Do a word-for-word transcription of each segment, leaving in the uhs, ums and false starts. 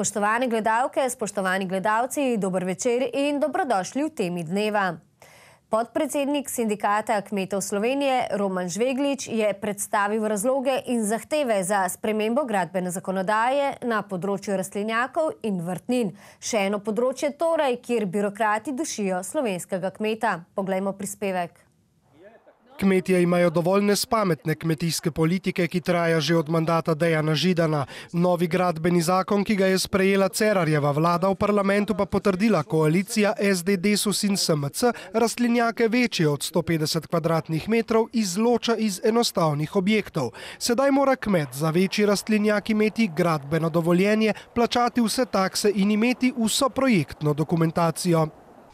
Spoštovane gledalke, spoštovani gledalci, dober večer in dobrodošli v temi dneva. Podpredsednik Sindikata kmetov Slovenije Roman Žveglič je predstavil razloge in zahteve za spremembo gradbene zakonodaje na področju rastlinjakov in vrtnin. Še eno področje torej, kjer birokrati dušijo slovenskega kmeta. Poglejmo prispevek. Kmetje imajo dovolj nespametne kmetijske politike, ki traja že od mandata Dejana Židana. Novi gradbeni zakon, ki ga je sprejela Cerarjeva vlada, v parlamentu pa potrdila koalicija S D, Desus in S M C, rastlinjake večje od sto petdeset kvadratnih metrov izloča iz enostavnih objektov. Sedaj mora kmet za večji rastlinjak imeti gradbeno dovoljenje, plačati vse takse in imeti vso projektno dokumentacijo.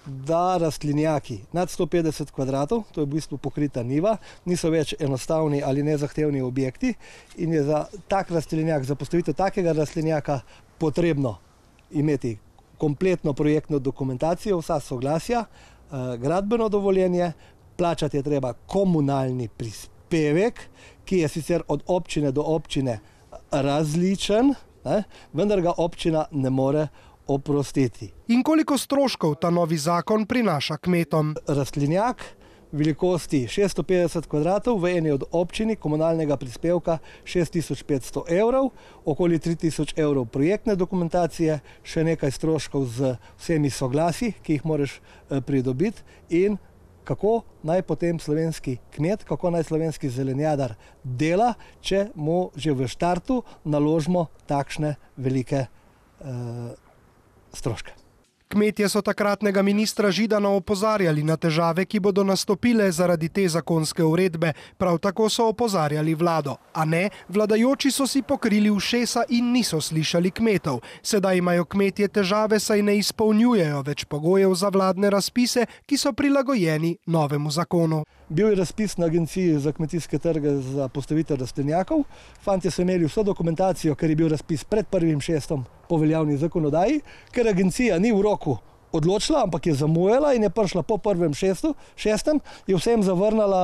Da rastlinjaki nad sto petdeset kvadratov, to je v bistvu pokrita njiva, niso več enostavni ali nezahtevni objekti in je za tak rastlinjak, za postavitev takega rastlinjaka potrebno imeti kompletno projektno dokumentacijo, vsa soglasja, gradbeno dovoljenje, plačati je treba komunalni prispevek, ki je sicer od občine do občine različen, ne, vendar ga občina ne more oprostiti. In koliko stroškov ta novi zakon prinaša kmetom? Rastlinjak velikosti šeststo petdeset kvadratov v eni od občini komunalnega prispevka šest tisoč petsto evrov, okoli tri tisoč evrov projektne dokumentacije, še nekaj stroškov z vsemi soglasi, ki jih moraš pridobiti in kako naj potem slovenski kmet, kako naj slovenski zelenjadar dela, če mu že v štartu naložimo takšne velike uh, stroške. Kmetje so takratnega ministra Židana opozarjali na težave, ki bodo nastopile zaradi te zakonske uredbe. Prav tako so opozarjali vlado. A ne, vladajoči so si pokrili ušesa in niso slišali kmetov. Sedaj imajo kmetje težave, saj ne izpolnjujejo več pogojev za vladne razpise, ki so prilagojeni novemu zakonu. Bil je razpis na Agenciji za kmetijske trge za postavitev rastlinjakov. Fantje so imeli vso dokumentacijo, ker je bil razpis pred prvim šestom po veljavni zakonodaji, ker agencija ni v roku odločila, ampak je zamujala in je prišla po prvem šestu, šestem, je vsem zavrnala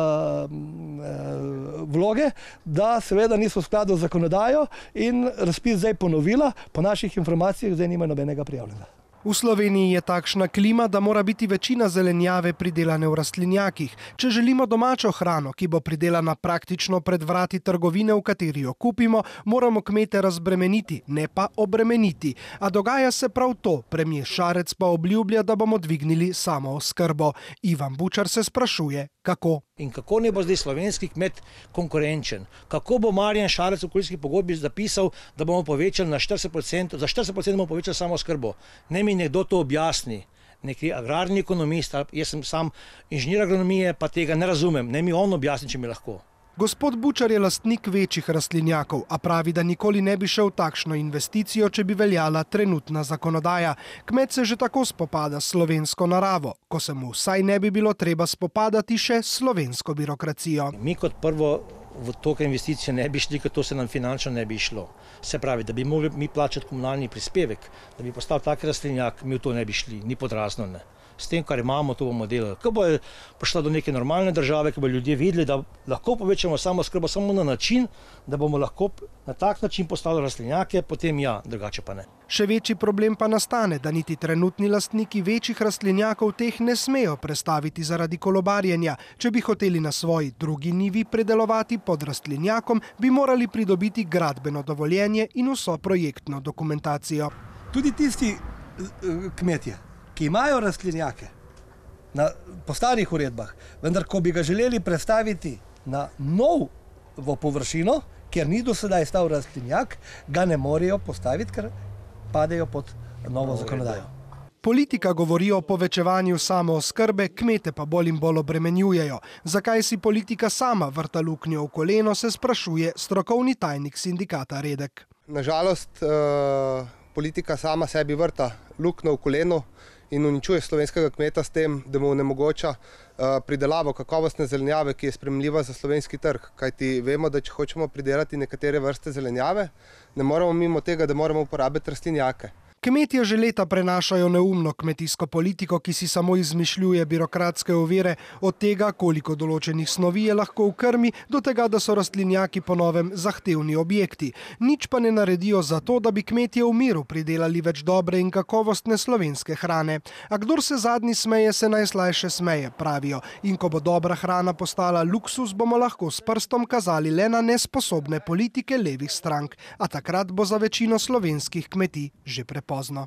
e, vloge, da seveda niso v skladu z zakonodajo in razpis zdaj ponovila, po naših informacijah zdaj nima nobenega prijavljenega. V Sloveniji je takšna klima, da mora biti večina zelenjave pridelane v rastlinjakih. Če želimo domačo hrano, ki bo pridelana praktično pred vrati trgovine, v kateri jo kupimo, moramo kmete razbremeniti, ne pa obremeniti. A dogaja se prav to. Premier Šarec pa obljublja, da bomo dvignili samooskrbo. Ivan Bučar se sprašuje, kako. In kako ne bo zdaj slovenski kmet konkurenčen? Kako bo Marjan Šarec v koalicijski pogodbi zapisal, da bomo povečali na štirideset procentov, za štirideset procentov bomo povečali samooskrbo? Ne mi nekdo to objasni, neki agrarni ekonomist, jaz sem sam inženir agronomije, pa tega ne razumem, ne mi on objasni, če mi lahko. Gospod Bučar je lastnik večjih rastlinjakov, a pravi, da nikoli ne bi šel v takšno investicijo, če bi veljala trenutna zakonodaja. Kmet se že tako spopada s slovensko naravo, ko se mu vsaj ne bi bilo treba spopadati še s slovensko birokracijo. Mi kot prvo v toke investicije ne bi šli, ker to se nam finančno ne bi šlo. Se pravi, da bi mogli mi plačati komunalni prispevek, da bi postal tak rastlinjak, mi v to ne bi šli, ni podrazno ne. S tem, kar imamo, to bomo delali. Ko bo prišla do neke normalne države, ko bo ljudje videli, da lahko povečamo samooskrbo samo na način, da bomo lahko na tak način postavili rastlinjake, potem ja, drugače pa ne. Še večji problem pa nastane, da niti trenutni lastniki večjih rastlinjakov teh ne smejo prestaviti zaradi kolobarjenja. Če bi hoteli na svoji drugi njivi predelovati pod rastlinjakom, bi morali pridobiti gradbeno dovoljenje in vso projektno dokumentacijo. Tudi tisti kmetje, ki imajo rastlinjake na, po starih uredbah, vendar ko bi ga želeli prestaviti na novo površino, kjer ni do sedaj stal rastlinjak, ga ne morejo postaviti, ker padejo pod novo zakonodajo. Politika govori o povečevanju samooskrbe, kmete pa bolj in bolj obremenjujejo. Zakaj si politika sama vrta luknjo v koleno, se sprašuje strokovni tajnik sindikata Redek. Nažalost, politika sama sebi vrta luknjo v koleno in uničuje slovenskega kmeta s tem, da mu onemogoča pridelavo kakovostne zelenjave, ki je sprejemljiva za slovenski trg. Kajti vemo, da če hočemo pridelati nekatere vrste zelenjave, ne moramo mimo tega, da moramo uporabiti rastlinjake. Kmetje že leta prenašajo neumno kmetijsko politiko, ki si samo izmišljuje birokratske ovire, od tega, koliko določenih snovi je lahko v krmi, do tega, da so rastlinjaki po novem zahtevni objekti. Nič pa ne naredijo za to, da bi kmetje v miru pridelali več dobre in kakovostne slovenske hrane. A kdor se zadnji smeje, se najslajše smeje, pravijo. In ko bo dobra hrana postala luksuz, bomo lahko s prstom kazali le na nesposobne politike levih strank. A takrat bo za večino slovenskih kmetij že prepozno.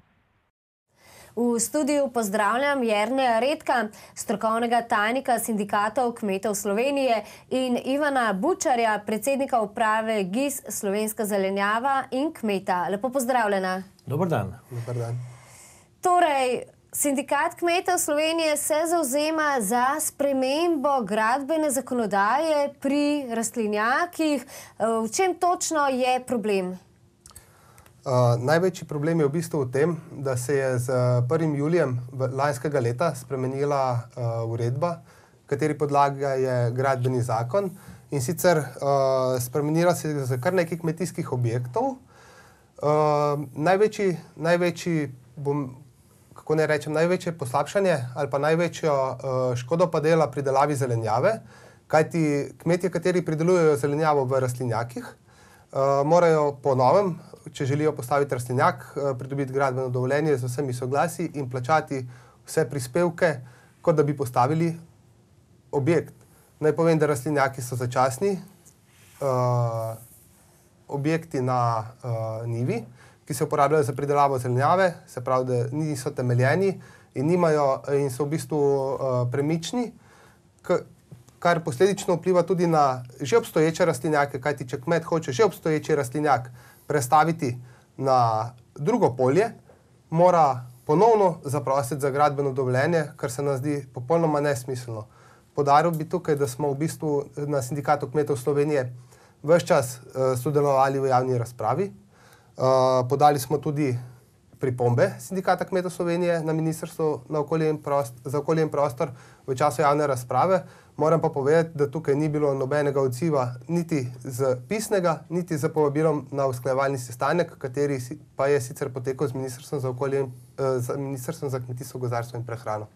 V studiu pozdravljam Jerneja Redka, strokovnega tajnika sindikatov kmetov Slovenije, in Ivana Bučarja, predsednika uprave G I S Slovenska zelenjava in kmeta. Lepo pozdravljena. Dobar dan. Dobar dan. Torej, Sindikat kmetov Slovenije se zavzema za spremembo gradbene zakonodaje pri rastlinjakih. V čem točno je problem? Uh, največji problem je v bistvu v tem, da se je z prvim julijem lanskega leta spremenila uh, uredba, kateri podlaga je gradbeni zakon, in sicer uh, spremenila se je za kar nekaj kmetijskih objektov. Uh, največji, največji, bom, kako ne rečem, največje poslabšanje ali pa največjo uh, škodo pa dela pridelavi zelenjave, kajti kmetje, kateri pridelujejo zelenjavo v rastlinjakih, uh, morajo po novem, če želijo postaviti rastlinjak, pridobiti gradbeno dovoljenje z vsemi soglasi in plačati vse prispevke, kot da bi postavili objekt. Naj povem, da rastlinjaki so začasni uh, objekti na uh, njivi, ki se uporabljajo za pridelavo zelenjave, se pravi, da niso temeljeni in, nimajo, in so v bistvu uh, premični, kar posledično vpliva tudi na že obstoječe rastlinjake, kajti če kmet hoče že obstoječi rastlinjak prestaviti na drugo polje, mora ponovno zaprositi za gradbeno dovoljenje, kar se nam zdi popolnoma nesmiselno. Poudaril bi tukaj, da smo v bistvu na Sindikatu kmetov Slovenije ves čas uh, sodelovali v javni razpravi. Uh, podali smo tudi pripombe Sindikata kmetov Slovenije na Ministrstvo na okolje in prostor, za okolje in prostor v času javne razprave. Moram pa povedati, da tukaj ni bilo nobenega odziva niti z pisnega, niti z povabilom na usklajevalni sestanek, kateri pa je sicer potekal z Ministrstvom za okolje, uh, z Ministrstvom za kmetijstvo, gozdarstvo in prehrano.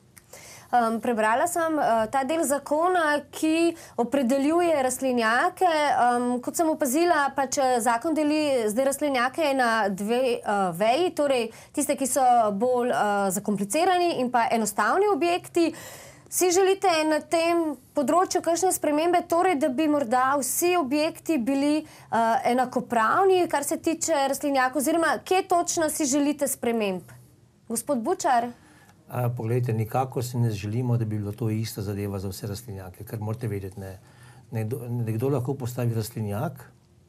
Um, prebrala sem uh, ta del zakona, ki opredeljuje rastlinjake. Um, kot sem opazila, pač zakon deli zdaj rastlinjake na dve uh, veji, torej tiste, ki so bolj uh, zakomplicirani in pa enostavni objekti. Si želite na tem področju kakšne spremembe, torej, da bi morda vsi objekti bili uh, enakopravni, kar se tiče rastlinjakov, oziroma kje točno si želite sprememb? Gospod Bučar? A, poglejte, nikako si ne želimo, da bi bilo to ista zadeva za vse rastlinjake, ker morate vedeti, ne. Nekdo, nekdo lahko postavi rastlinjak,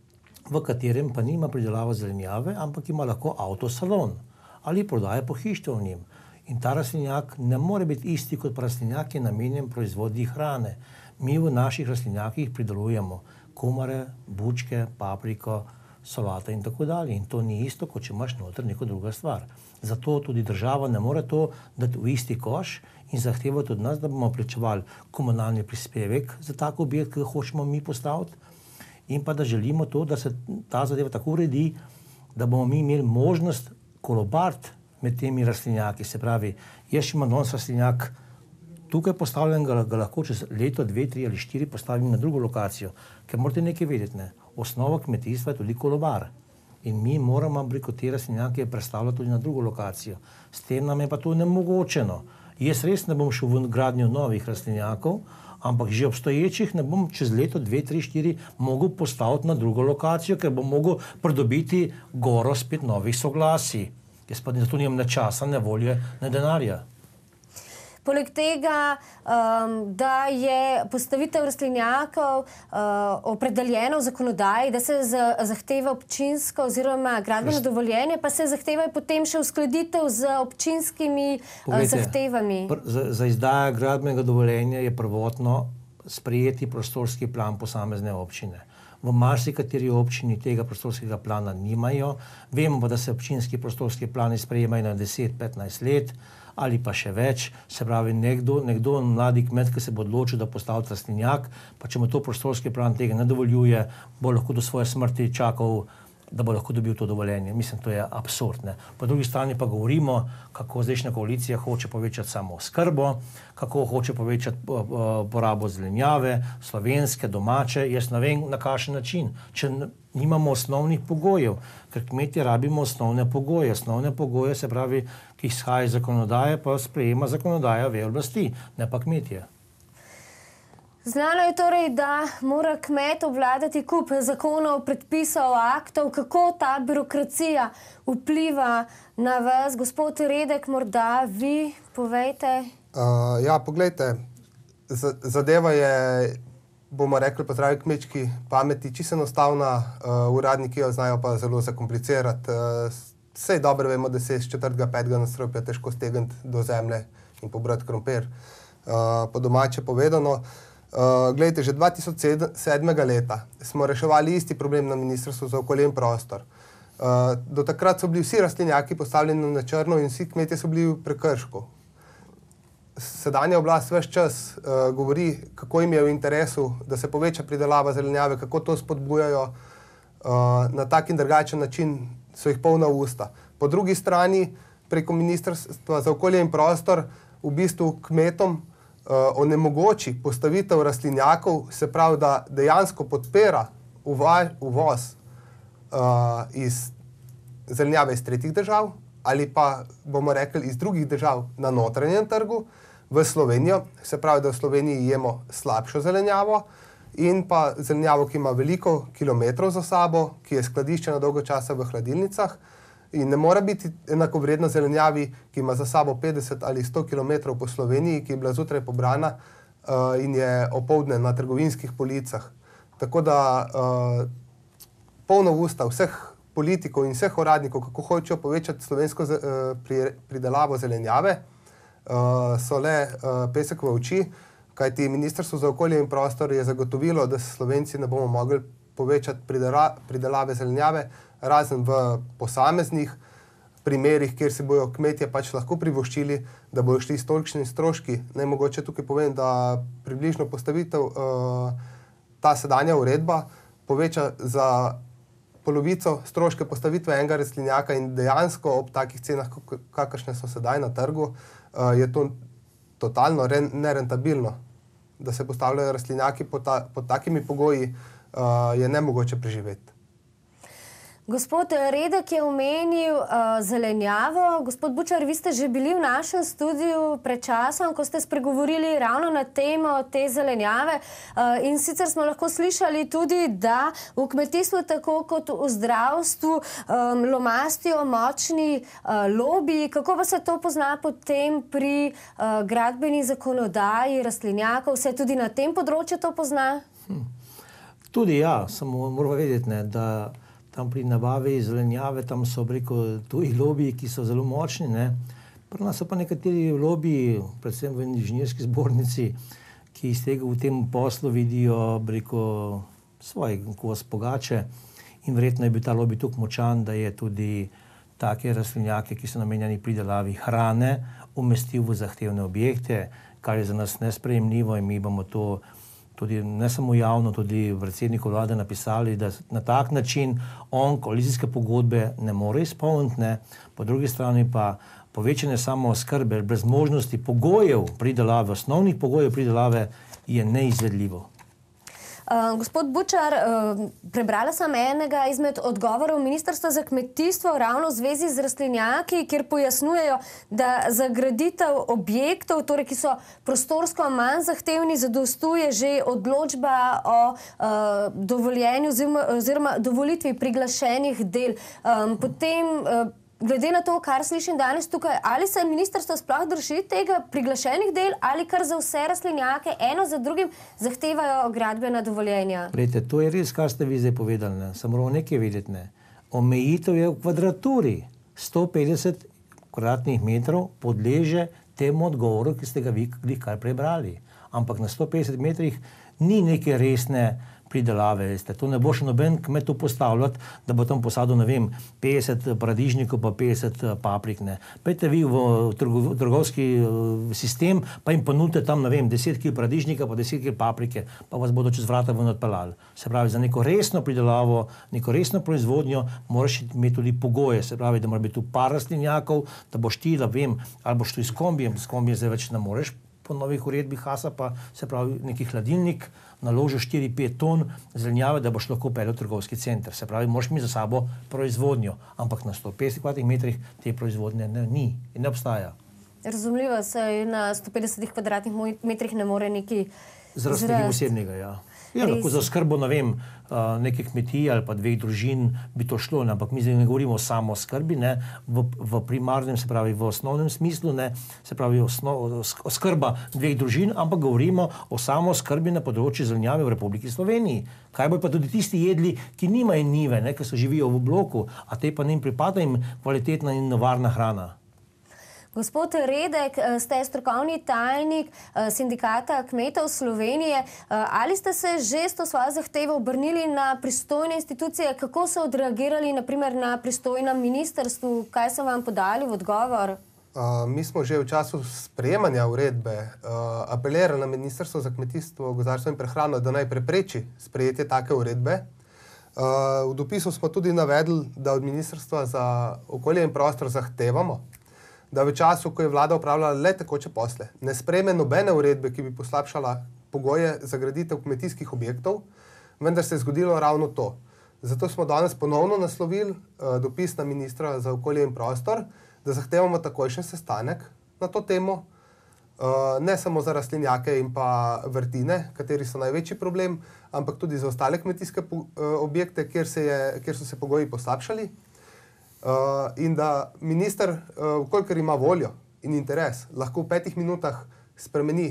v katerem pa nima pridelava zelenjave, ampak ima lahko avtosalon ali prodaja pohištvo v njim. In ta rastlinjak ne more biti isti kot rastlinjak, ki je namenjen proizvodnji hrane. Mi v naših rastlinjakih pridelujemo kumare, bučke, papriko, solate in tako dalje. In to ni isto, kot če imaš noter neko druga stvar. Zato tudi država ne more to dati v isti koš in zahtevati od nas, da bomo plačevali komunalni prispevek za tak objekt, ki ga hočemo mi postaviti. In pa da želimo to, da se ta zadeva tako uredi, da bomo mi imeli možnost kolobariti med temi rastlinjaki. Se pravi, jaz imam danes rastlinjak tukaj postavljen, ga, ga lahko čez leto, dve, tri ali štiri postavim na drugo lokacijo. Ker morate nekaj vedeti, ne? Osnova kmetijstva je tudi kolobar. In mi moramo preko te rastlinjake prestavljati tudi na drugo lokacijo. S tem nam je pa to nemogočeno. Jaz res ne bom šel v gradnjo novih rastlinjakov, ampak že obstoječih ne bom čez leto, dve, tri, štiri mogel postaviti na drugo lokacijo, ker bom mogel pridobiti goro spet novih soglasij. Jaz pa zato nimam ne časa, ne volje, ne denarja. Poleg tega, um, da je postavitev rastlinjakov uh, opredeljeno v zakonodaji, da se zahteva občinsko oziroma gradbeno dovoljenje, pa se zahteva potem še uskladitev z občinskimi uh, zahtevami. Pr, za, za izdajo gradbenega dovoljenja je prvotno sprejeti prostorski plan posamezne občine. V marsikateri občini tega prostorskega plana nimajo. Vemo pa, da se občinski prostorski plani sprejemajo na deset, petnajst let ali pa še več. Se pravi, nekdo, nekdo mladi kmet, ki se bo odločil, da postavi rastlinjak, pa če mu to prostorski plan tega ne dovoljuje, bo lahko do svoje smrti čakal da bo lahko dobil to dovoljenje. Mislim, to je absurd. Ne? Po drugi strani pa govorimo, kako zdajšnja koalicija hoče povečati samo skrbo, kako hoče povečati porabo zelenjave, slovenske, domače. Jaz ne vem, na kakšen način. Če nimamo osnovnih pogojev, ker kmetje rabimo osnovne pogoje. Osnovne pogoje, se pravi, ki izhaja iz zakonodaje, pa sprejema zakonodaja veje oblasti, ne pa kmetje. Znano je torej, da mora kmet obvladati kup zakonov, predpisov, aktov. Kako ta birokracija vpliva na vas? Gospod Redek, morda vi povejte. Uh, ja, poglejte, zadeva je, bomo rekli po zdravi kmečki pameti, čisto enostavna, uh, uradniki jo znajo pa zelo zakomplicirati. Uh, Sej dobro vemo, da se iz četrtega, petega nadstropja težko stegniti do zemlje in pobrati krompir. Uh, po domače povedano, Uh, Glejte, že dva tisoč sedmega leta smo reševali isti problem na Ministrstvu za okolje in prostor. Uh, do takrat so bili vsi rastlinjaki postavljeni na črno in vsi kmetje so bili v prekršku. Sedanja oblast ves čas uh, govori, kako jim je v interesu, da se poveča pridelava zelenjave, kako to spodbujajo. Uh, na tak in drugačen način so jih polna usta. Po drugi strani, preko Ministrstva za okolje in prostor v bistvu kmetom Uh, onemogoči postavitev rastlinjakov, se pravi, da dejansko podpira uva, uvoz uh, iz zelenjave iz tretjih držav ali pa, bomo rekli, iz drugih držav na notranjem trgu v Slovenijo, se pravi, da v Sloveniji jemo slabšo zelenjavo in pa zelenjavo, ki ima veliko kilometrov za sabo, ki je skladiščena dolgo časa v hladilnicah. In ne mora biti enakovredna zelenjavi, ki ima za sabo petdeset ali sto kilometrov po Sloveniji, ki je bila zjutraj pobrana uh, in je opoldne na trgovinskih policah. Tako da uh, polno usta vseh politikov in vseh uradnikov, kako hočejo povečati slovensko uh, pri, pridelavo zelenjave, uh, so le uh, pesek v oči, kajti Ministrstvo za okolje in prostor je zagotovilo, da se Slovenci ne bomo mogli povečati pridela, pridelave zelenjave, razen v posameznih primerih, kjer se bojo kmetje pač lahko privoščili, da bojo šli s tolikšnimi stroški. Naj mogoče tukaj povem, da približno postavitev uh, ta sedanja uredba poveča za polovico stroške postavitve enega rastlinjaka in dejansko ob takih cenah, kakršne so sedaj na trgu, uh, je to totalno re, nerentabilno. Da se postavljajo rastlinjaki pod, ta, pod takimi pogoji, uh, je nemogoče preživeti. Gospod Redek je omenil uh, zelenjavo. Gospod Bučar, vi ste že bili v našem studiu pred časom, ko ste spregovorili ravno na temo te zelenjave. Uh, in sicer smo lahko slišali tudi, da v kmetijstvu, tako kot v zdravstvu, um, lomastijo močni uh, lobiji. Kako pa se to pozna potem pri uh, gradbeni zakonodaji rastlinjakov? Se tudi na tem področju to pozna? Hm. Tudi ja, samo moramo vedeti, ne, da tam pri nabavi zelenjave, tam so preko tuji lobiji, ki so zelo močni. Ne. Pri nas so pa nekateri lobiji, predvsem v inženirski zbornici, ki iz tega v tem poslu vidijo preko svoje kos pogače in verjetno je bil ta lobij tako močan, da je tudi take rastlinjake, ki so namenjeni pridelavi hrane, umestil v zahtevne objekte, kar je za nas nesprejemljivo in mi bomo to tudi ne samo javno, tudi predsedniku vlade napisali, da na tak način on koalicijske pogodbe ne more izpolniti, ne. Po drugi strani pa povečanje samooskrbe brez možnosti pogojev pridelave, osnovnih pogojev pridelave je neizvedljivo. Uh, gospod Bučar, uh, prebrala sem enega izmed odgovorov Ministrstva za kmetijstvo ravno v zvezi z rastlinjaki, kjer pojasnjujejo, da za graditev objektov, torej, ki so prostorsko manj zahtevni, zadostuje že odločba o uh, dovoljenju oziroma, oziroma dovolitvi priglašenih del. Um, potem uh, Glede na to, kar slišim danes tukaj, ali se ministrstvo sploh drži tega priglašenih del ali kar za vse rastlinjake eno za drugim zahtevajo gradbena dovoljenja? Glejte, to je res, kar ste vi zdaj povedali. Ne. Samo moramo nekaj vedeti. Ne. Omejitev je v kvadraturi. sto petdeset kvadratnih metrov podleže temu odgovoru, ki ste ga vi kar prebrali. Ampak na sto petdeset metrih ni neke resne pridelave. Veste. To ne bo še noben kmet tu postavljati, da bo tam posadil, ne vem, petdeset paradižnikov pa petdeset paprik. Ne. Pejte vi v trgo, trgovski sistem, pa jim ponudite tam, ne vem, deset kil paradižnika pa deset kil paprike, pa vas bodo čez vrata ven odpeljali. Se pravi, za neko resno pridelavo, neko resno proizvodnjo moraš imeti tudi pogoje. Se pravi, da mora biti tu par rastlinjakov, da boš ti, da vem, ali boš tu s kombijem, s kombijem zdaj več ne moreš po novih uredbih Hasa, pa se pravi neki hladilnik, naložil štiri pet ton zelenjave, da boš lahko peljal v trgovski center. Se pravi, moraš imeti za sabo proizvodnjo, ampak na sto petdeset kvadratnih metrih te proizvodnje ne, ni in ne obstaja. Razumljivo, se na sto petdeset kvadratnih metrih ne more neki zrast nekaj posebnega, ja. Ja, lahko za skrbo, ne vem, neke kmetije ali pa dveh družin bi to šlo, ne? Ampak mi zdaj ne govorimo o samo skrbi, ne? V, v primarnem, se pravi v osnovnem smislu, ne? Se pravi osnov, skrba dveh družin, ampak govorimo o samo skrbi na področju zelenjave v Republiki Sloveniji. Kaj bojo pa tudi tisti jedli, ki nimajo njive, ne? Ki so živijo v bloku, a te pa njim pripada jim kvalitetna in varna hrana. Gospod Redek, ste strokovni tajnik Sindikata kmetov Slovenije. Ali ste se že s to svojo zahtevo obrnili na pristojne institucije? Kako so odreagirali naprimer na pristojnem ministrstvu? Kaj so vam podali v odgovor? Uh, mi smo že v času sprejemanja uredbe uh, apelirali na Ministrstvo za kmetijstvo, gozdarstvo in prehrano, da naj prepreči sprejetje take uredbe. Uh, v dopisu smo tudi navedli, da od Ministrstva za okolje in prostor zahtevamo, da v času, ko je vlada upravljala le tekoče posle, ne sprejme nobene uredbe, ki bi poslabšala pogoje za graditev kmetijskih objektov, vendar se je zgodilo ravno to. Zato smo danes ponovno naslovili uh, dopis na ministra za okolje in prostor, da zahtevamo takojšen sestanek na to temo, uh, ne samo za rastlinjake in pa vrtine, kateri so največji problem, ampak tudi za ostale kmetijske uh, objekte, kjer, se je, kjer so se pogoji poslabšali. Uh, in da minister, uh, kolikor ima voljo in interes, lahko v petih minutah spremeni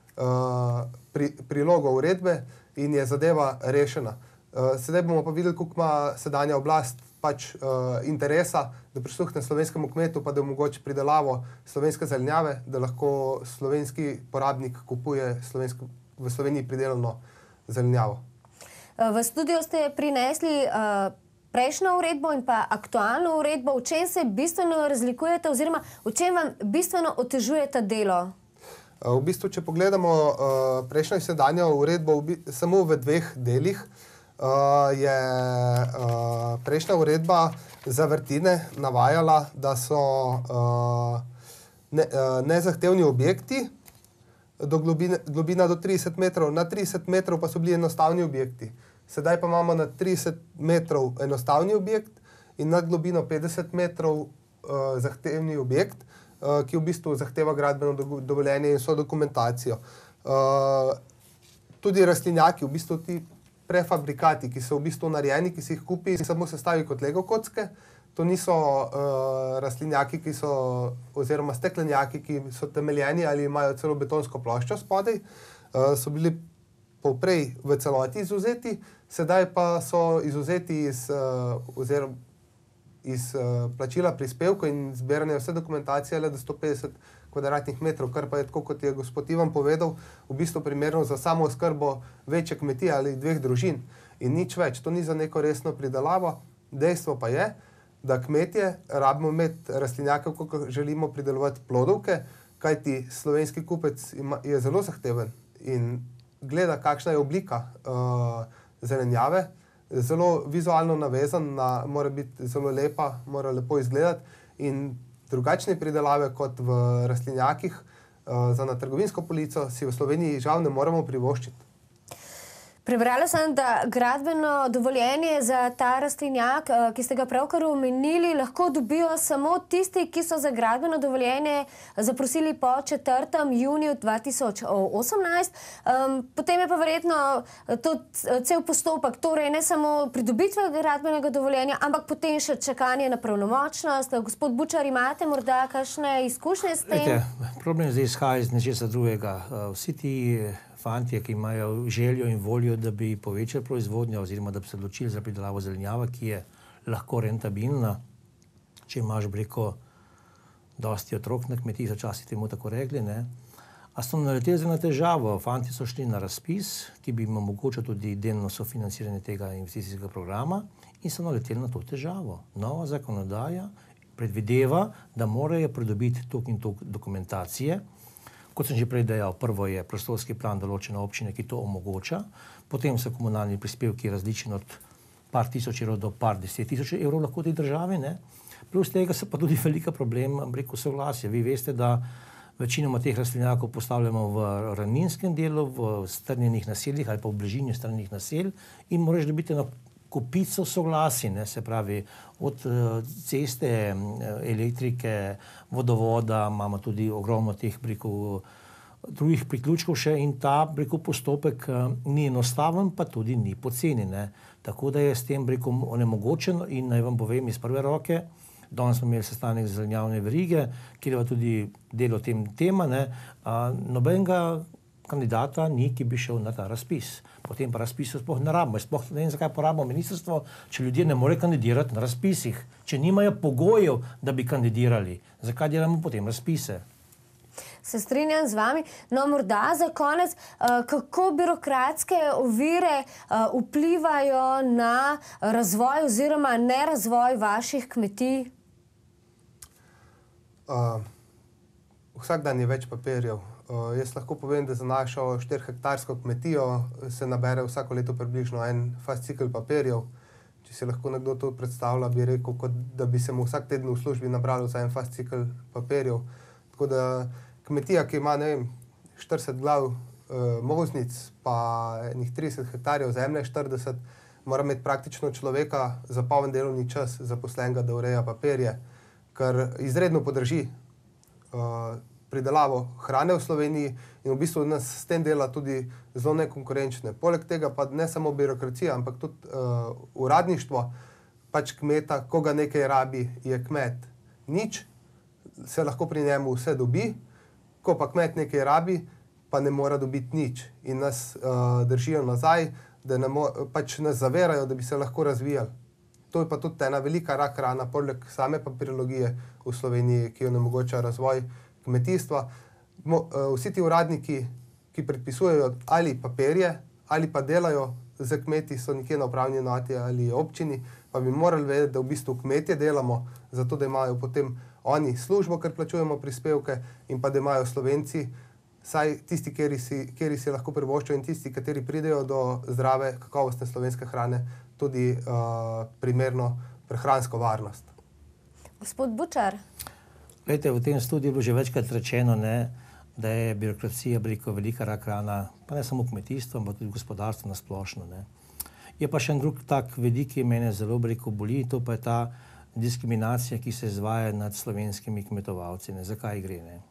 uh, pri, prilogo uredbe in je zadeva rešena. Uh, sedaj bomo pa videli, koliko ima sedanja oblast pač uh, interesa, da prisluhne slovenskemu kmetu, pa da omogoči pridelavo slovenske zelenjave, da lahko slovenski porabnik kupuje slovensko, v Sloveniji pridelano zelenjavo. Uh, v studio ste prinesli uh... prejšnjo uredbo in pa aktualno uredbo. V čem se bistveno razlikujete oziroma v čem vam bistveno otežujete delo? V bistvu, če pogledamo prejšnjo in sedanjo uredbo samo v dveh delih, je prejšnja uredba za vrtine navajala, da so nezahtevni objekti do globine, globina do trideset metrov, na trideset metrov pa so bili enostavni objekti. Sedaj pa imamo na trideset metrov enostavni objekt in nad globino petdeset metrov uh, zahtevni objekt, uh, ki v bistvu zahteva gradbeno dovoljenje in so dokumentacijo. Uh, tudi rastlinjaki, v bistvu ti prefabrikati, ki so v bistvu narejeni, ki si jih kupi in samo sestavi kot lego kocke, to niso uh, rastlinjaki, ki so, oziroma steklenjaki, ki so temeljeni ali imajo celo betonsko ploščo spodaj, uh, so bili poprej v celoti izuzeti, sedaj pa so izuzeti iz, uh, oziroma iz uh, plačila prispevkov in zbiranja vse dokumentacije le do sto petdeset kvadratnih metrov, kar pa je, tako kot je gospod Ivan povedal, v bistvu primerno za samo oskrbo večje kmetije ali dveh družin. In nič več, to ni za neko resno pridelavo. Dejstvo pa je, da kmetje rabimo imeti rastlinjake, ko želimo pridelovati plodovke, kajti slovenski kupec ima, je zelo zahteven in gleda, kakšna je oblika uh, zelenjave, zelo vizualno navezan, na, mora biti zelo lepa, mora lepo izgledati in drugačne pridelave kot v rastlinjakih uh, za na trgovinsko polico si v Sloveniji žal ne moremo privoščiti. Prebrala sem, da gradbeno dovoljenje za ta rastlinjak, ki ste ga pravkar omenili, lahko dobijo samo tisti, ki so za gradbeno dovoljenje zaprosili po četrtem juniju dva tisoč osemnajst. Um, potem je pa verjetno to cel postopek, torej ne samo pridobitve gradbenega dovoljenja, ampak potem še čakanje na pravnomočnost. Gospod Bučar, imate morda kakšne izkušnje s tem? Lejte, problem zdaj izhaja iz nečesa drugega. Vsi ti fantje, ki imajo željo in voljo, da bi povečali proizvodnjo oziroma da bi se odločili za pridelavo zelenjave, ki je lahko rentabilna, če imaš preko dosti otrok na kmetiji, so časi temu tako rekli, ne? A so naleteli na težavo. Fanti so šli na razpis, ki bi jim omogočil tudi delno sofinanciranje tega investicijskega programa in so naleteli na to težavo. Nova zakonodaja predvideva, da morajo pridobiti tok in tok dokumentacije. Kot sem že prej dejal, prvo je prostorski plan določene občine, ki to omogoča, potem so komunalni prispevki različni od par tisoč evrov do par deset tisoč evrov lahko tej državi, ne? Plus tega so pa tudi velika problem, rekel, soglasja. Vi veste, da večinoma teh rastlinjakov postavljamo v ravninskem delu, v strnjenih naseljih ali pa v bližini strnjenih naselj in moraš dobiti na kupico soglasi, ne, se pravi od uh, ceste, elektrike, vodovoda, imamo tudi ogromno teh preko drugih priključkov še in ta preko postopek uh, ni enostaven, pa tudi ni poceni, ne. Tako da je s tem preko onemogočeno in naj vam povem iz prve roke, danes smo imeli sestanek z zelenjavne verige, kjer je tudi delo tem tema, ne, uh, nobenega kandidata ni, ki bi šel na ta razpis. Potem pa razpisov sploh ne rabimo. Sploh ne vem, zakaj porabimo ministrstvo, če ljudje ne morejo kandidirati na razpisih. Če nimajo pogojev, da bi kandidirali. Zakaj delamo potem razpise? Se strinjam z vami. No, morda za konec, kako birokratske ovire vplivajo na razvoj oziroma nerazvoj vaših kmetij? Uh, vsak dan je več papirjev. Uh, jaz lahko povem, da za našo štiri hektarsko kmetijo se nabere vsako leto približno en fascikel papirjev. Če si lahko nekdo to predstavlja, bi rekel, kot da bi se mu vsak teden v službi nabralo za en fascikel papirjev. Tako da kmetija, ki ima, ne vem, štirideset glav uh, moznic, pa enih trideset hektarjev zemlje, štirideset, mora imeti praktično človeka za poln delovni čas zaposlenega, da ureja papirje, kar izredno podrži uh, pridelavo hrane v Sloveniji in v bistvu nas s tem dela tudi zelo nekonkurenčne. Poleg tega pa ne samo birokracija, ampak tudi uh, uradništvo, pač kmeta, ko ga nekaj rabi, je kmet nič, se lahko pri njemu vse dobi, ko pa kmet nekaj rabi, pa ne mora dobiti nič. In nas uh, držijo nazaj, da ne mo- pač nas zaverajo, da bi se lahko razvijali. To je pa tudi ena velika rak rana, poleg same papirologije v Sloveniji, ki jo onemogoča razvoj kmetijstva. Mo, uh, vsi ti uradniki, ki predpisujejo ali papirje, ali pa delajo za kmeti, so nekje na upravni enoti ali občini, pa bi morali vedeti, da v bistvu kmetje delamo, zato da imajo potem oni službo, ker plačujemo prispevke, in pa da imajo Slovenci, saj tisti, kjer si, kjer si lahko privoščijo in tisti, kateri pridejo do zdrave, kakovostne slovenske hrane, tudi uh, primerno prehransko varnost. Gospod Bučar. Glejte, v tem studiu je bilo že večkrat rečeno, ne, da je birokracija veliko velika rak rana, pa ne samo kmetijstvo, ampak tudi gospodarstvo na splošno. Ne. Je pa še en drug tak vidik, ki mene zelo veliko boli, to pa je ta diskriminacija, ki se izvaja nad slovenskimi kmetovalci. Ne. Zakaj gre? Ne?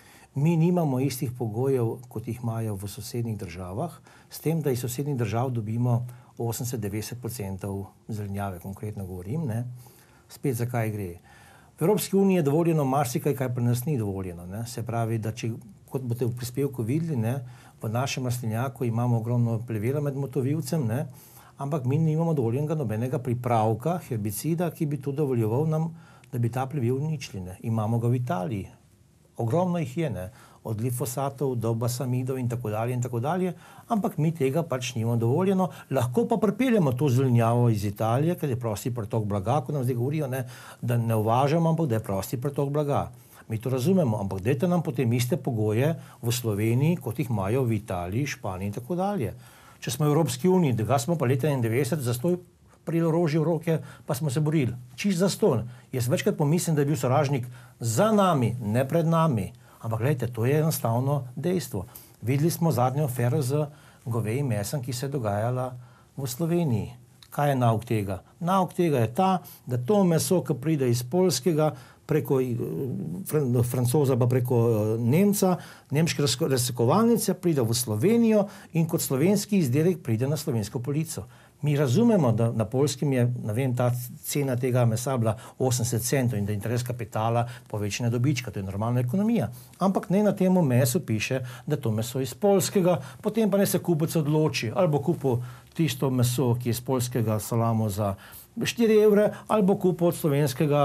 Mi nimamo istih pogojev, kot jih imajo v sosednjih državah, s tem, da iz sosednjih držav dobimo osemdeset do devetdeset procentov zelenjave, konkretno govorim. Ne. Spet zakaj gre? V Evropski uniji je dovoljeno marsikaj, kaj pri nas ni dovoljeno. Ne. Se pravi, da če, kot boste v prispevku videli, ne, v našem rastlinjaku imamo ogromno plevela med motovilcem, ne, ampak mi nimamo dovoljenega nobenega pripravka, herbicida, ki bi to dovoljeval nam, da bi ta plevel uničili. Ne. Imamo ga v Italiji. Ogromno jih je, ne. Od glifosatov do basamidov in tako dalje in tako dalje, ampak mi tega pač nimamo dovoljeno. Lahko pa pripeljemo to zelenjavo iz Italije, ker je prosti pretok blaga, kot nam zdaj govorijo, ne, da ne uvažamo, ampak da je prosti pretok blaga. Mi to razumemo, ampak dajte nam potem iste pogoje v Sloveniji, kot jih imajo v Italiji, Španiji in tako dalje. Če smo v Evropski uniji, da smo pa leta enaindevetdeset zastoj prijeli orožje v roke, pa smo se borili. Čist zastonj. Jaz večkrat pomislim, da je bil sovražnik za nami, ne pred nami. Ampak gledajte, to je enostavno dejstvo. Videli smo zadnjo afero z govejim mesom, ki se je dogajala v Sloveniji. Kaj je nauk tega? Nauk tega je ta, da to meso, ki pride iz Poljskega, preko Francoza pa preko Nemca, nemške razsekovalnice pride v Slovenijo in kot slovenski izdelek pride na slovensko polico. Mi razumemo, da na Poljskem je, ne vem, ta cena tega mesa bila osemdeset centov in da interes kapitala povečanja dobička, to je normalna ekonomija. Ampak ne na temu mesu piše, da to meso iz Poljskega, potem pa ne se kupec odloči, ali bo kupil tisto meso, ki je iz poljskega salamo za štiri evre, ali bo kupil od slovenskega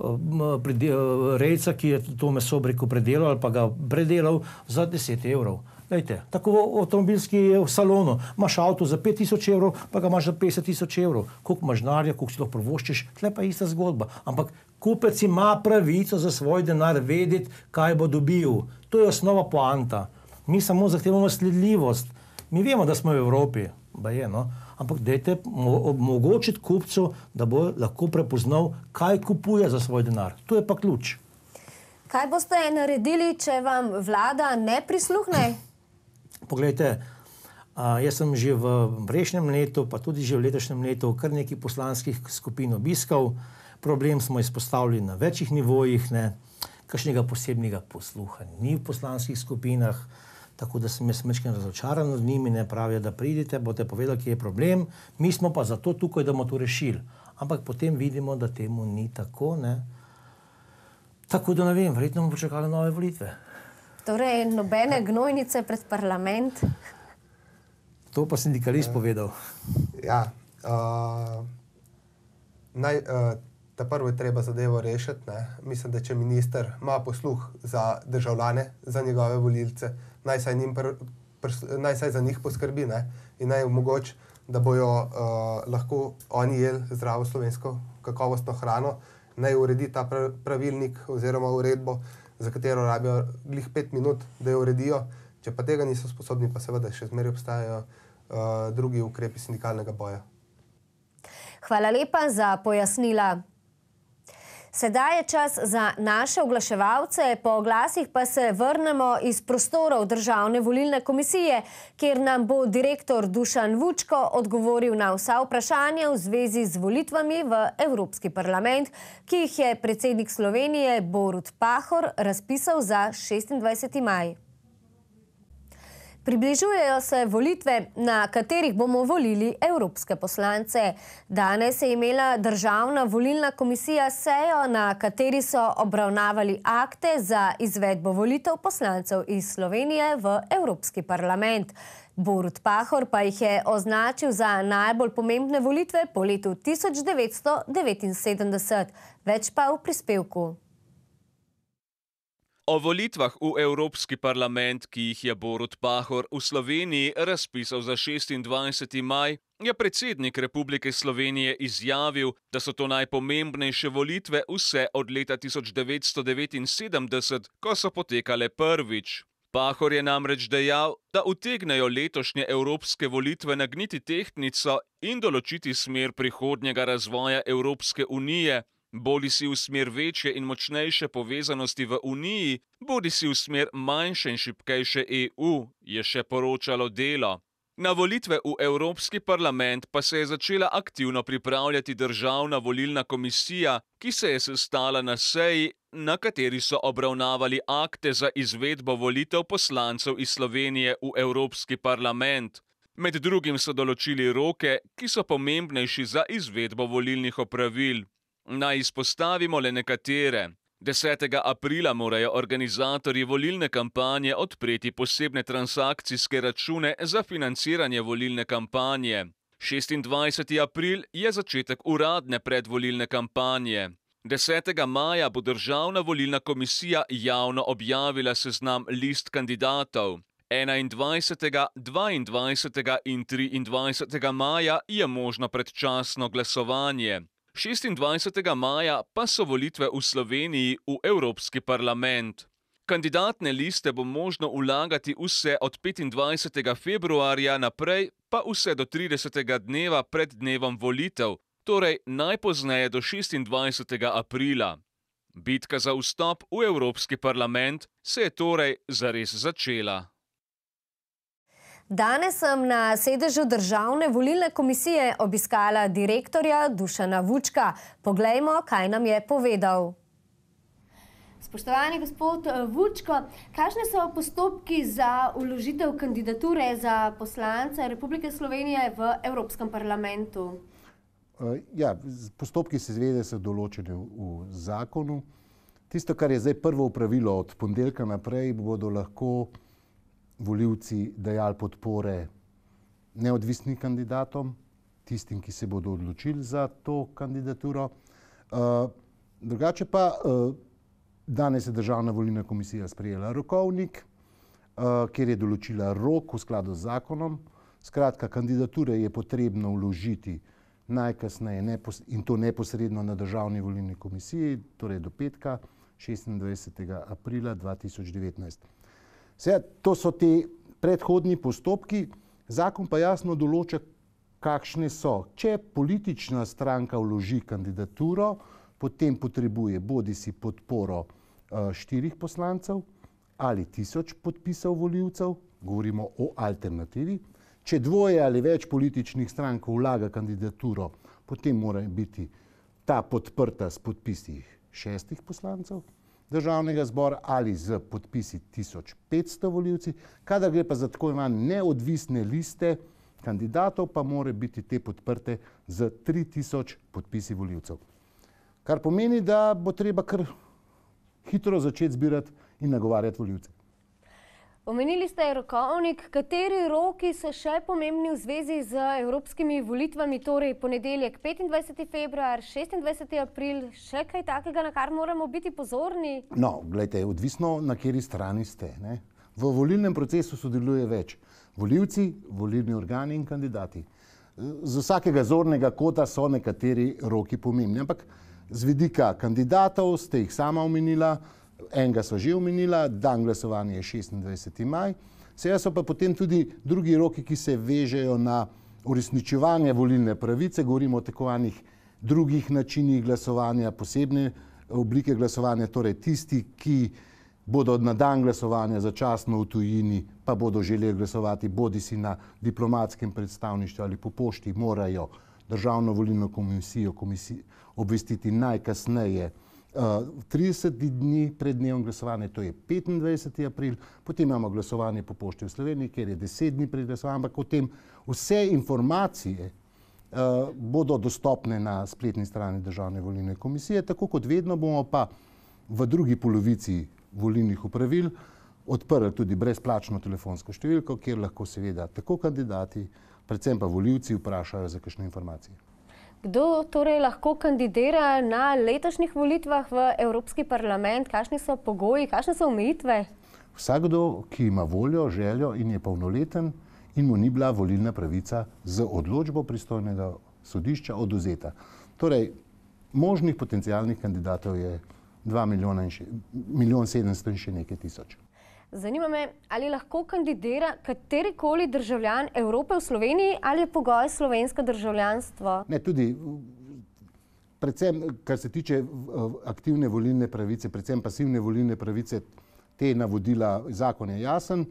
rejca, ki je to meso breko predelal ali pa ga predelal za deset evrov. Lejte, tako v avtomobilski salonu imaš avto za pet tisoč evrov, pa ga imaš za petdeset tisoč evrov. Koliko imaš denarja, koliko si to privoščiš, tle pa je ista zgodba. Ampak kupec ima pravico za svoj denar vedeti, kaj bo dobil. To je osnova poanta. Mi samo zahtevamo sledljivost. Mi vemo, da smo v Evropi, baje, no? Ampak dajte omogočiti kupcu, da bo lahko prepoznal, kaj kupuje za svoj denar. To je pa ključ. Kaj boste naredili, če vam vlada ne prisluhne? Poglejte, jaz sem že v prejšnjem letu, pa tudi že v letošnjem letu, kar nekaj poslanskih skupin obiskal. Problem smo izpostavili na večjih nivojih, ne. Kakšnega posebnega posluha ni v poslanskih skupinah, tako da sem jaz majčkeno razočaran nad njimi, ne, pravijo, da pridite, boste povedali, kje je problem, mi smo pa zato tukaj, da bomo to rešili. Ampak potem vidimo, da temu ni tako, ne. Tako da ne vem, verjetno bomo počakali nove volitve. Torej, nobene gnojnice pred parlament? To pa sindikalist povedal. Ja, uh, naj, uh, ta prvo je treba zadevo rešiti, ne. Mislim, da če minister ima posluh za državljane, za njegove volilce, naj saj, njim pr, pr, naj saj za njih poskrbi, ne, in naj omogoči, da bojo uh, lahko oni jeli zdravo slovensko kakovostno hrano, naj uredi ta pravilnik oziroma uredbo, za katero rabijo glih pet minut, da jo uredijo. Če pa tega niso sposobni, pa seveda še zmeraj obstajajo uh, drugi ukrepi sindikalnega boja. Hvala lepa za pojasnila. Sedaj je čas za naše oglaševalce, po oglasih pa se vrnemo iz prostorov Državne volilne komisije, kjer nam bo direktor Dušan Vučko odgovoril na vsa vprašanja v zvezi z volitvami v Evropski parlament, ki jih je predsednik Slovenije Borut Pahor razpisal za šestindvajseti maj. Približujejo se volitve, na katerih bomo volili evropske poslance. Danes je imela Državna volilna komisija sejo, na kateri so obravnavali akte za izvedbo volitev poslancev iz Slovenije v Evropski parlament. Borut Pahor pa jih je označil za najbolj pomembne volitve po letu tisoč devetsto devetinsedemdeset. Več pa v prispevku. O volitvah v Evropski parlament, ki jih je Borut Pahor v Sloveniji razpisal za šestindvajseti maj, je predsednik Republike Slovenije izjavil, da so to najpomembnejše volitve vse od leta tisoč devetsto devetinsedemdeset, ko so potekale prvič. Pahor je namreč dejal, da utegnejo letošnje evropske volitve nagniti tehtnico in določiti smer prihodnjega razvoja Evropske unije, bodi si v smer večje in močnejše povezanosti v Uniji, bodi si v smer manjše in šibkejše E U, je še poročalo Delo. Na volitve v Evropski parlament pa se je začela aktivno pripravljati Državna volilna komisija, ki se je sestala na seji, na kateri so obravnavali akte za izvedbo volitev poslancev iz Slovenije v Evropski parlament. Med drugim so določili roke, ki so pomembnejši za izvedbo volilnih opravil. Naj izpostavimo le nekatere. desetega aprila morajo organizatorji volilne kampanje odpreti posebne transakcijske račune za financiranje volilne kampanje. šestindvajseti april je začetek uradne predvolilne kampanje. desetega maja bo Državna volilna komisija javno objavila seznam list kandidatov. enaindvajsetega, dvaindvajsetega in triindvajsetega maja je možno predčasno glasovanje. šestindvajsetega maja pa so volitve v Sloveniji v Evropski parlament. Kandidatne liste bo možno vlagati vse od petindvajsetega februarja naprej, pa vse do tridesetega dneva pred dnevom volitev, torej najpozneje do šestindvajsetega aprila. Bitka za vstop v Evropski parlament se je torej zares začela. Danes sem na sedežu Državne volilne komisije obiskala direktorja Dušana Vučka. Poglejmo, kaj nam je povedal. Spoštovani gospod Vučko, kakšne so postopki za vložitev kandidature za poslanca Republike Slovenije v Evropskem parlamentu? Ja, postopki se izvede so določeni v zakonu. Tisto, kar je zdaj prvo opravilo od ponedeljka naprej, bodo lahko volivci dajali podpore neodvisnim kandidatom, tistim, ki se bodo odločili za to kandidaturo. Uh, drugače pa uh, danes je Državna volilna komisija sprejela rokovnik, uh, kjer je določila rok v skladu z zakonom. Skratka, kandidature je potrebno vložiti najkasneje nepos in to neposredno na Državni volilni komisiji, torej do petka, šestindvajsetega aprila dva tisoč devetnajst. Seveda, to so te predhodni postopki, zakon pa jasno določa, kakšne so. Če politična stranka vloži kandidaturo, potem potrebuje bodisi podporo uh, štirih poslancev ali tisoč podpisov volivcev, govorimo o alternativi. Če dvoje ali več političnih strank vlaga kandidaturo, potem mora biti ta podprta s podpisi šestih poslancev Državnega zbora ali z podpisi tisoč petsto volivci. Kadar gre pa za tako imenovane neodvisne liste kandidatov, pa mora biti te podprte z tri tisoč podpisi volivcev. Kar pomeni, da bo treba kar hitro začeti zbirati in nagovarjati volivce. Omenili ste rokovnik, kateri roki so še pomembni v zvezi z evropskimi volitvami, torej ponedeljek petindvajseti februar, šestindvajseti april, še kaj takega, na kar moramo biti pozorni? No, gledajte, odvisno na kateri strani ste, ne? V volilnem procesu sodeluje več. Volivci, volilni organi in kandidati. Z vsakega zornega kota so nekateri roki pomembni, ampak z vidika kandidatov ste jih sama omenila, enega so že omenila, dan glasovanja je šestindvajseti maj, seveda so pa potem tudi drugi roki, ki se vežejo na uresničevanje volilne pravice, govorimo o tako zvanih drugih načinih glasovanja, posebne oblike glasovanja, torej tisti, ki bodo na dan glasovanja začasno v tujini, pa bodo želeli glasovati bodisi na diplomatskem predstavništvu ali po pošti, morajo Državno volilno komisijo komisijo obvestiti najkasneje Uh, trideset dni pred dnevom glasovanja, to je petindvajseti april, potem imamo glasovanje po pošti v Sloveniji, kjer je deset dni pred glasovanjem, ampak o tem vse informacije uh, bodo dostopne na spletni strani Državne volilne komisije, tako kot vedno bomo pa v drugi polovici volilnih opravil odprli tudi brezplačno telefonsko številko, kjer lahko seveda tako kandidati, predvsem pa volivci vprašajo za kakšne informacije. Kdo torej lahko kandidira na letošnjih volitvah v Evropski parlament? Kakšni so pogoji, kakšne so omejitve? Vsakdo, ki ima voljo, željo in je polnoleten in mu ni bila volilna pravica z odločbo pristojnega sodišča odvzeta. Torej, možnih potencialnih kandidatov je dva milijona in še, milijon sedemsto in še nekaj tisoč. Zanima me, ali lahko kandidira katerikoli državljan Evrope v Sloveniji ali je pogoj slovensko državljanstvo? Ne, tudi, predvsem, kar se tiče aktivne volilne pravice, predvsem pasivne volilne pravice, te navodila, zakon je jasen.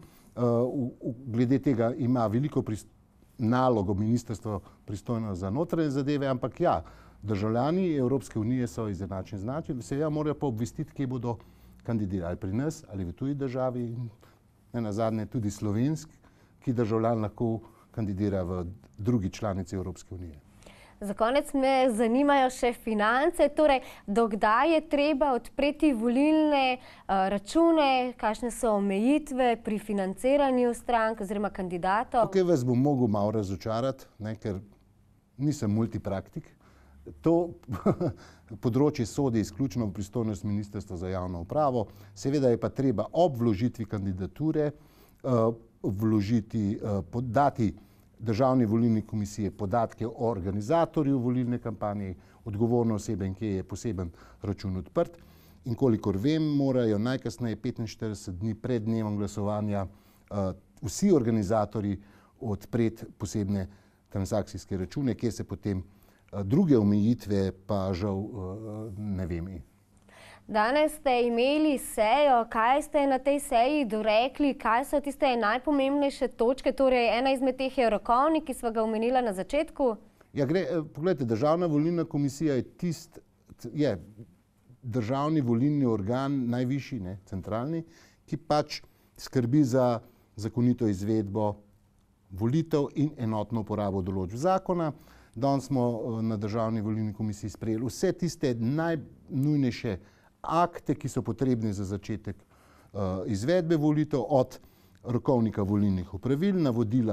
Glede tega ima veliko nalogo ministrstvo pristojno za notranje zadeve, ampak ja, državljani Evropske unije so izenačeni značili, seveda morajo pa obvestiti, kje bodo kandidirali pri nas ali v tuji državi in ne nazadnje tudi slovenski državljan lahko kandidira v drugi članici Evropske unije. Za konec me zanimajo še finance, torej dokdaj je treba odpreti volilne uh, račune, kakšne so omejitve pri financiranju strank oziroma kandidatov? Tukaj vas bom mogel malo razočarati, ne, ker nisem multipraktik. To področje sodi izključno v pristojnost Ministrstva za javno upravo. Seveda je pa treba ob vložitvi kandidature uh, vložiti, uh, podati Državni volilni komisiji podatke o organizatorju volilne kampanje, odgovorne osebe in kje je poseben račun odprt. In kolikor vem, morajo najkasneje petinštirideset dni pred dnevom glasovanja uh, vsi organizatorji odpreti posebne transakcijske račune, kjer se potem druge omejitve pa žal ne vem. Danes ste imeli sejo, kaj ste na tej seji dorekli, kaj so tiste najpomembnejše točke, torej ena izmed teh je rokovnik, ki sva ga omenila na začetku? Ja, gre, pogledajte, Državna volilna komisija je tist, je državni volilni organ, najvišji, ne, centralni, ki pač skrbi za zakonito izvedbo volitev in enotno uporabo določb zakona. Danes smo na Državni volilni komisiji sprejeli vse tiste najnujnejše akte, ki so potrebni za začetek uh, izvedbe volitev, od rokovnika volilnih opravil, navodila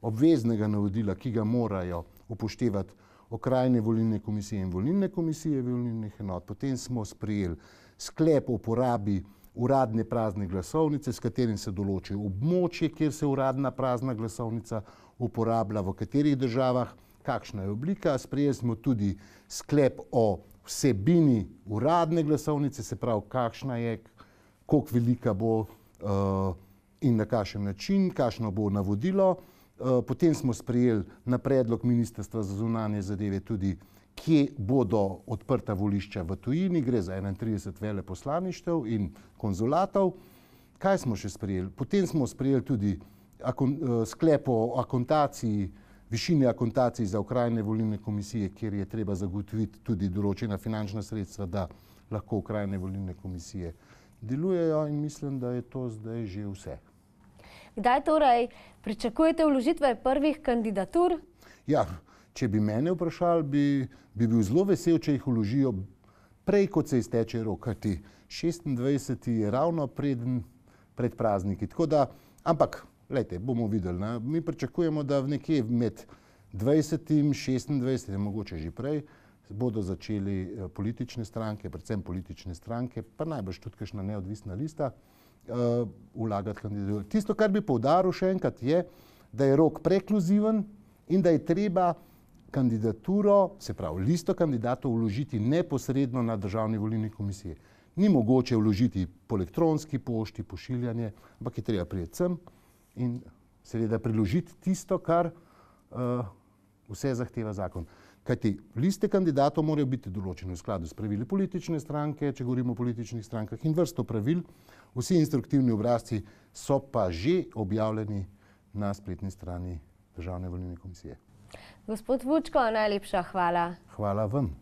obveznega navodila, ki ga morajo upoštevati okrajne volilne komisije in volilne komisije volilnih enot. Potem smo sprejeli sklep o uporabi uradne prazne glasovnice, s katerim se določi območje, kjer se uradna prazna glasovnica uporablja, v katerih državah, kakšna je oblika. Sprejeli smo tudi sklep o vsebini uradne glasovnice, se pravi, kakšna je, koliko velika bo uh, in na kakšen način, kakšno bo navodilo. Uh, potem smo sprejeli na predlog Ministrstva za zunanje zadeve tudi, kje bodo odprta volišča v tujini, gre za enaintrideset veleposlaništev in konzulatov. Kaj smo še sprejeli? Potem smo sprejeli tudi akon, uh, sklep o akontaciji, višini akontacij za okrajne volilne komisije, kjer je treba zagotoviti tudi določena finančna sredstva, da lahko okrajne volilne komisije delujejo, in mislim, da je to zdaj že vse. Kdaj torej pričakujete vložitve prvih kandidatur? Ja, če bi mene vprašali, bi, bi bil zelo vesel, če jih vložijo prej, kot se izteče rok, kajti šestindvajseti je ravno pred, pred prazniki. Tako da, ampak, glejte, bomo videli, ne? Mi pričakujemo, da nekje med dvajsetim, šestindvajsetim, mogoče že prej, bodo začeli politične stranke, predvsem politične stranke, pa najbrž tudi kakšna neodvisna lista, uh, vlagati kandidaturo. Tisto, kar bi poudaril še enkrat, je, da je rok prekluziven in da je treba kandidaturo, se pravi listo kandidatov, vložiti neposredno na Državni volilni komisiji. Ni mogoče vložiti po elektronski pošti, pošiljanje, ampak je treba priti sem in seveda priložiti tisto, kar uh, vse zahteva zakon. Kajti liste kandidatov morajo biti določene v skladu s pravili politične stranke, če govorimo o političnih strankah, in vrsto pravil. Vsi instruktivni obrazci so pa že objavljeni na spletni strani Državne volilne komisije. Gospod Vučko, najlepša hvala. Hvala vam.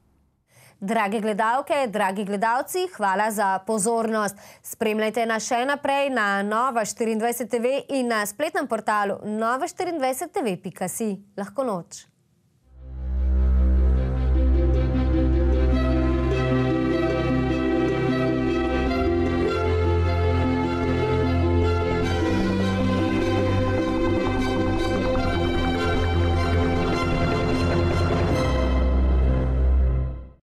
Drage gledalke, dragi gledalci, hvala za pozornost. Spremljajte nas še naprej na Nova štiriindvajset TV in na spletnem portalu nova štiriindvajset tv pika si. Lahko noč.